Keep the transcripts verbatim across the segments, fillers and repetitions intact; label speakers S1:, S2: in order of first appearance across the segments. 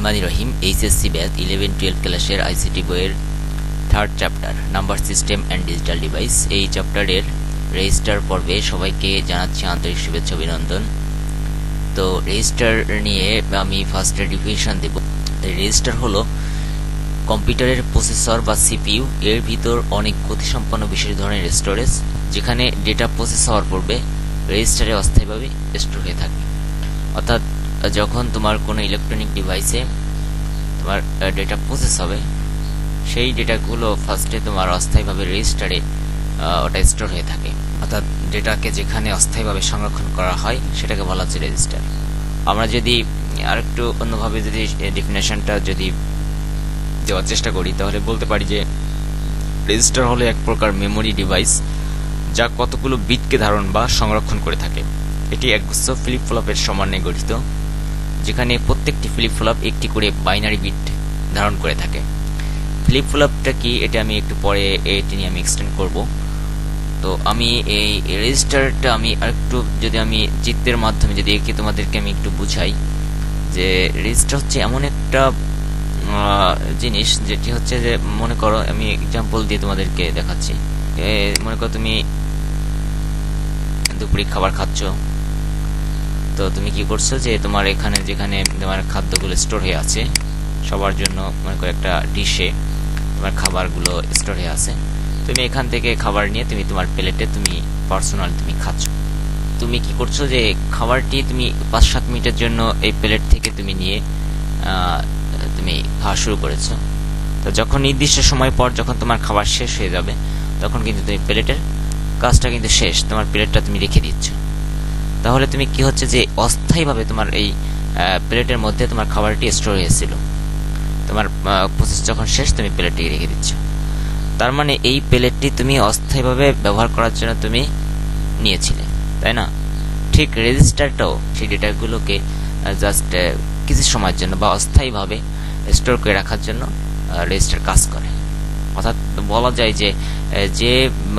S1: রহমানির Rahim HSC batch eleven twelve ক্লাসের ICT বইয়ের third chapter number system and digital device. এই চ্যাপ্টারের রেজিস্টার পর্বে সবাইকে জানাচ্ছি আন্তরিক শুভেচ্ছা অভিনন্দন। তো রেজিস্টার নিয়ে আমি ফার্স্টে ডিফিনিশন দেব। রেজিস্টার হলো কম্পিউটারের প্রসেসর বা সিপিইউ, এর ভিতর অনেক গতিসম্পন্ন বিশেষ ধরনের স্টোরেজ, যেখানে ডেটা প্রসেস হওয়ার পূর্বে রেজিস্টারে অস্থায়ীভাবে স্টোর হয়ে থাকে। অর্থাৎ যখন তোমার কোনো ইলেকট্রনিক ডিভাইসে তোমার ডেটা প্রসেস হবে, সেই ডেটাগুলো ফার্স্টে তোমার অস্থায়ীভাবে রেজিস্টারে ওটা স্টোর হয়ে থাকে। অর্থাৎ ডেটাকে যেখানে অস্থায়ীভাবে সংরক্ষণ করা হয় সেটাকে বলা হচ্ছে রেজিস্টার। আমরা যদি আরেকটু অন্যভাবে যদি ডেফিনেশনটা যদি দেওয়ার চেষ্টা করি, তাহলে বলতে পারি যে রেজিস্টার হলো এক প্রকার মেমোরি ডিভাইস যা কতগুলো বিটকে ধারণ বা সংরক্ষণ করে থাকে। এটি একগুচ্ছ ফ্লিপ ফ্লপের সমন্বয়ে গঠিত, যেখানে প্রত্যেকটি ফ্লিপ ফ্লপ একটি করে বাইনারি বিট ধারণ করে থাকে। ফ্লিপ ফ্লপটা কি, এটা আমি একটু পরে এটি নিয়ে আমি এক্সটেন্ড করব। তো আমি এই রেজিস্টারটা আমি আরেকটু যদি আমি চিত্রের মাধ্যমে যদি একে তোমাদেরকে আমি একটু বুঝাই, যে রেজিস্টার হচ্ছে এমন একটা জিনিস যেটি হচ্ছে যে, মনে করো আমি এক্সাম্পল দিয়ে তোমাদেরকে দেখাচ্ছি। মনে করো তুমি দুপুরে খাবার খাচ্ছ, তো তুমি কি করছো যে তোমার এখানে যেখানে তোমার খাদ্যগুলো স্টোর হয়ে আছে সবার জন্য, মনে করো একটা ডিশে তোমার খাবারগুলো স্টোর হয়ে আছে, তুমি এখান থেকে খাবার নিয়ে তুমি তোমার প্লেটে তুমি পার্সোনাল তুমি খাচ্ছ। তুমি কি করছো যে খাবারটি তুমি পাঁচ সাত মিনিটের জন্য এই প্লেট থেকে তুমি নিয়ে তুমি খাওয়া শুরু করেছো। তো যখন নির্দিষ্ট সময় পর যখন তোমার খাবার শেষ হয়ে যাবে, তখন কিন্তু তুমি প্লেটের কাজটা কিন্তু শেষ, তোমার প্লেটটা তুমি রেখে দিচ্ছ। তাহলে তুমি কি হচ্ছে যে অস্থায়ীভাবে তোমার এই প্লেটের মধ্যে তোমার খাবারটি স্টোর হয়েছিল, তোমার প্রসেস যখন শেষ তুমি প্লেটটি রেখে দিচ্ছ। তার মানে এই প্লেটটি তুমি অস্থায়ীভাবে ব্যবহার করার জন্য তুমি নিয়েছিলে, তাই না? ঠিক রেজিস্টারটাও সেই ডেটাগুলোকে জাস্ট কিছু সময়ের জন্য বা অস্থায়ীভাবে স্টোর করে রাখার জন্য রেজিস্টার কাজ করে। অর্থাৎ বলা যায় যে যে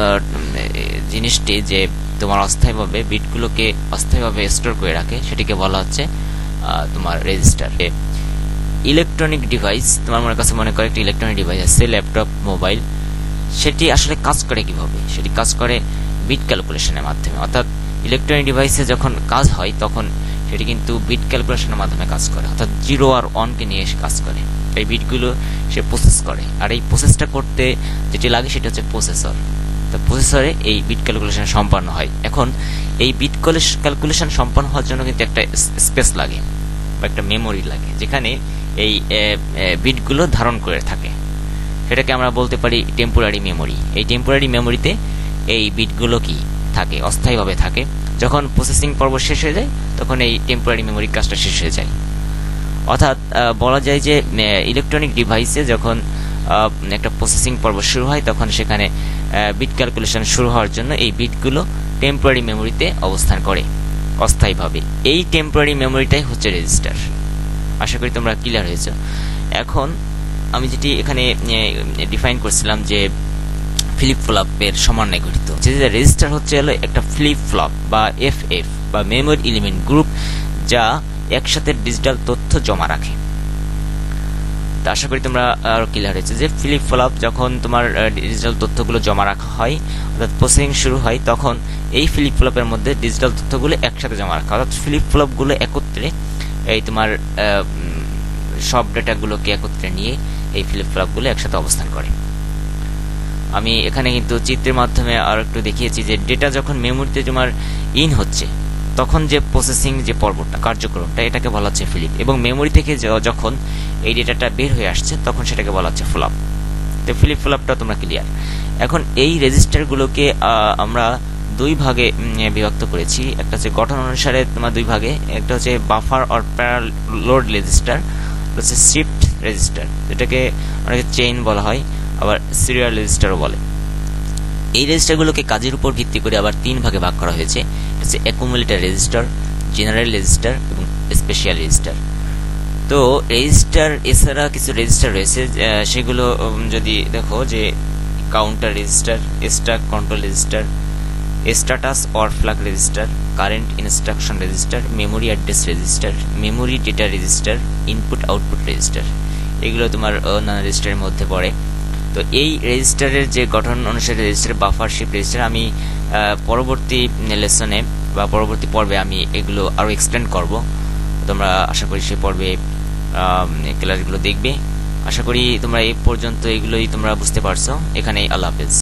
S1: জিনিসটি যে তোমার অস্থায়ীভাবে বিটগুলোকে অস্থায়ীভাবে স্টোর করে রাখে, সেটিকে বলা হচ্ছে তোমার রেজিস্টার। ইলেকট্রনিক ডিভাইস, তোমার মনের কাছে মনে করে একটা ইলেকট্রনিক ডিভাইস আছে, ল্যাপটপ, মোবাইল, সেটি আসলে কাজ করে কিভাবে? সেটি কাজ করে বিট ক্যালকুলেশনের মাধ্যমে। অর্থাৎ ইলেকট্রনিক ডিভাইসে যখন কাজ হয় তখন সেটি কিন্তু বিট ক্যালকুলেশনের মাধ্যমে কাজ করে, অর্থাৎ জিরো আর ওয়ানকে নিয়ে এসে কাজ করে। এই বিটগুলো সে প্রসেস করে, আর এই প্রসেসটা করতে যেটি লাগে সেটা হচ্ছে প্রসেসর। তো প্রসেসরে এই বিট ক্যালকুলেশন সম্পন্ন হয়। এখন এই বিট ক্যালকুলেশন সম্পন্ন হওয়ার জন্য কিন্তু একটা স্পেস লাগে বা একটা মেমোরি লাগে, যেখানে এই বিটগুলো ধারণ করে থাকে। সেটাকে আমরা বলতে পারি টেম্পোরারি মেমোরি। এই টেম্পোরারি মেমোরিতে এই বিটগুলো কি থাকে, অস্থায়ীভাবে থাকে। যখন প্রসেসিং পর্ব শেষ হয়ে যায় তখন এই টেম্পোরারি মেমোরি কাজটা শেষ হয়ে যায়। অর্থাৎ বলা যায় যে ইলেকট্রনিক ডিভাইসে যখন একটা প্রসেসিং পর্ব শুরু হয়, তখন সেখানে বিট ক্যালকুলেশন শুরু হওয়ার জন্য এই বিটগুলো টেম্পোরারি মেমোরিতে অবস্থান করে অস্থায়ীভাবে। এই টেম্পোরারি মেমোরিটাই হচ্ছে রেজিস্টার। আশা করি তোমরা ক্লিয়ার হয়েছে। এখন আমি যেটি এখানে ডিফাইন করছিলাম যে ফ্লিপ ফ্লপের সমন্বয়ে গঠিত, যে রেজিস্টার হচ্ছে হলো একটা ফ্লিপ ফ্লপ বা এফ এফ বা মেমোরি এলিমেন্ট গ্রুপ, যা একসাথে ডিজিটাল তথ্য জমা রাখে। তো আশা করি তোমরা আরো ক্লিয়ার হয়েছে যে ফ্লিপ ফ্লপ যখন তোমার ডিজিটাল তথ্যগুলো জমা রাখা হয়, অর্থাৎ প্রসেসিং শুরু হয়, তখন এই ফ্লিপ ফ্লপের মধ্যে ডিজিটাল তথ্যগুলো একসাথে জমা রাখা, অর্থাৎ ফ্লিপ ফ্লপগুলো একত্রে এই তোমার সব ডেটাগুলোকে একত্রে নিয়ে এই ফ্লিপ ফ্লপগুলো একসাথে অবস্থান করে। আমি এখানে কিন্তু চিত্রের মাধ্যমে আর একটু দেখিয়েছি যে ডেটা যখন মেমোরিতে তোমার ইন হচ্ছে, তখন যে প্রসেসিং যে পর্বটা কার্যক্রমটা, এটাকে বলা হচ্ছে ফ্লিপ, এবং মেমোরি থেকে যখন এই ডেটাটা বের হয়ে আসছে তখন সেটাকে বলা হচ্ছে ফ্লপ। তো ফ্লিপ ফ্লপটা তোমরা ক্লিয়ার। এখন এই রেজিস্টারগুলোকে আমরা দুই ভাগে বিভক্ত করেছি। একটা হচ্ছে গঠন অনুসারে তোমার দুই ভাগে, একটা হচ্ছে বাফার অর প্যারালোড রেজিস্টার, হচ্ছে শিফট রেজিস্টার, যেটাকে অনেকে চেইন বলা হয়, আবার সিরিয়াল রেজিস্টারও বলে। এই রেজিস্টারগুলোকে কাজের উপর ভিত্তি করে আবার তিন ভাগে ভাগ করা হয়েছে। এটা হচ্ছে অ্যাকুমুলেটর রেজিস্টার, জেনারেল রেজিস্টার এবং স্পেশাল রেজিস্টার। তো রেজিস্টার এছাড়া কিছু রেজিস্টার রয়েছে, সেগুলো যদি দেখো যে counter register, stack control register, status or flag register, current instruction register, memory address register, memory data register, input output register, এগুলো তোমার অন্যান্য রেজিস্টারের মধ্যে পড়ে। তো এই রেজিস্টারের যে গঠন অনুসারে রেজিস্টার বাফার শিপ রেজিস্টার আমি পরবর্তী লেসনে বা পরবর্তী পর্বে আমি এগুলো আরও এক্সপ্লেন করব। তোমরা আশা করি সে পর্বে ক্লাসগুলো দেখবে। আশা করি তোমরা এই পর্যন্ত এগুলোই তোমরা বুঝতে পারছো। এখানেই আল্লাহ হাফেজ।